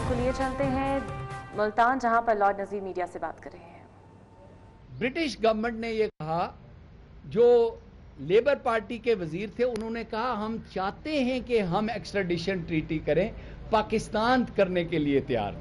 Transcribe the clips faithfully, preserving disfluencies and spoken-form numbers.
को लिए चलते हैं मुल्तान, जहां पर लॉर्ड नजीर मीडिया से बात कर रहे हैं। ब्रिटिश गवर्नमेंट ने ये कहा, जो लेबर पार्टी के वजीर थे उन्होंने कहा हम चाहते हैं कि हम एक्स्ट्राडिशन ट्रीटी करें, पाकिस्तान करने के लिए तैयार।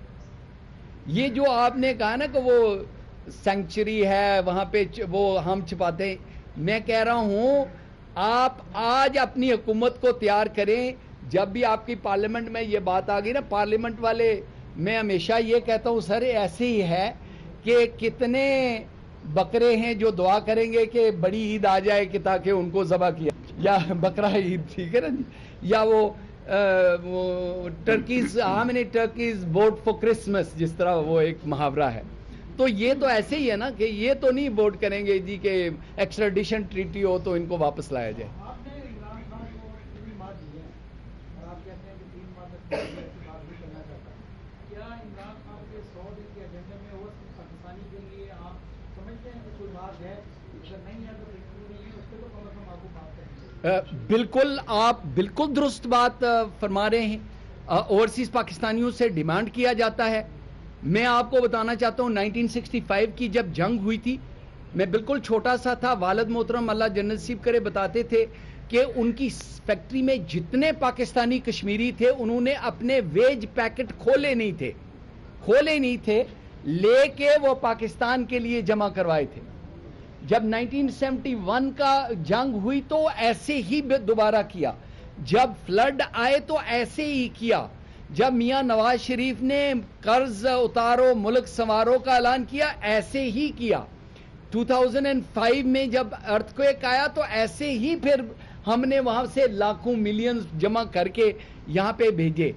ये जो आपने कहा ना कि वो सेंचुरी है वहां पे वो हम छिपाते हैं, मैं कह रहा हूं आप आज अपनी हुकूमत को तैयार करें। जब भी आपकी पार्लियामेंट में ये बात आ गई ना, पार्लियामेंट वाले, मैं हमेशा ये कहता हूं सर ऐसे ही है कि कितने बकरे हैं जो दुआ करेंगे कि बड़ी ईद आ जाए कि ताकि उनको ज़बह किया, या बकरा ईद, ठीक है ना जी, या वो आ, वो turkeys, how many turkeys vote for Christmas, जिस तरह वो एक मुहावरा है। तो ये तो ऐसे ही है ना कि ये तो नहीं वोट करेंगे जी कि एक्स्ट्राडिशन ट्रीटी हो तो इनको वापस लाया जाए। आपने इमरान खान को तीन माह दिए हैं और आप कहते हैं कि तीन माह तक बात भी करना चाहता है। क्या इमरान खान के सौ दिन के एजेंडे में और पाकिस्तानी के लिए आप समझते हैं कि कोई बात है? अगर नहीं है तो नहीं है, उस पर तो कम अज कम आपको बात करेंगे। बिल्कुल, आप बिल्कुल दुरुस्त बात फरमा रहे हैं। ओवरसीज पाकिस्तानियों से डिमांड किया जाता है। मैं आपको बताना चाहता हूं नाइनटीन सिक्सटी फाइव की जब जंग हुई थी, मैं बिल्कुल छोटा सा था, वालिद मोहतरम अल्लाह जन्नत नसीब करे बताते थे कि उनकी फैक्ट्री में जितने पाकिस्तानी कश्मीरी थे उन्होंने अपने वेज पैकेट खोले नहीं थे खोले नहीं थे लेके वो पाकिस्तान के लिए जमा करवाए थे। जब नाइनटीन सेवेंटी वन का जंग हुई तो ऐसे ही दोबारा किया, जब फ्लड आए तो ऐसे ही किया, जब मियां नवाज शरीफ ने कर्ज उतारो मुल्क संवारो का ऐलान किया ऐसे ही किया। दो हज़ार पाँच में जब अर्थक्वेक आया तो ऐसे ही फिर हमने वहां से लाखों मिलियंस जमा करके यहां पे भेजे।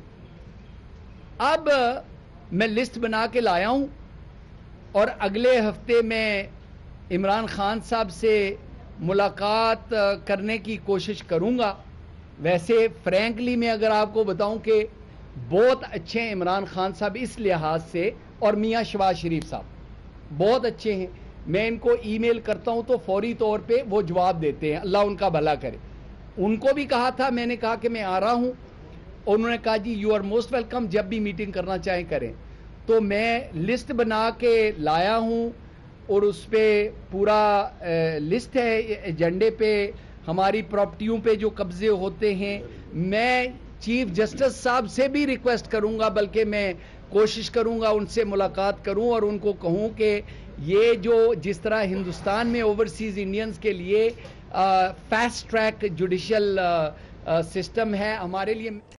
अब मैं लिस्ट बना के लाया हूं और अगले हफ्ते में इमरान खान साहब से मुलाकात करने की कोशिश करूंगा। वैसे फ्रैंकली मैं अगर आपको बताऊं कि बहुत अच्छे हैं इमरान खान साहब इस लिहाज से, और मियां शहबाज शरीफ साहब बहुत अच्छे हैं। मैं इनको ईमेल करता हूं तो फौरी तौर पे वो जवाब देते हैं, अल्लाह उनका भला करे। उनको भी कहा था, मैंने कहा कि मैं आ रहा हूं, उन्होंने कहा जी यू आर मोस्ट वेलकम, जब भी मीटिंग करना चाहें करें। तो मैं लिस्ट बना के लाया हूं और उस पर पूरा लिस्ट है एजेंडे पे, हमारी प्रॉपर्टियों पे जो कब्जे होते हैं। मैं चीफ जस्टिस साहब से भी रिक्वेस्ट करूंगा, बल्कि मैं कोशिश करूंगा उनसे मुलाकात करूं और उनको कहूं कि ये जो जिस तरह हिंदुस्तान में ओवरसीज इंडियंस के लिए फास्ट ट्रैक जुडिशियल सिस्टम है, हमारे लिए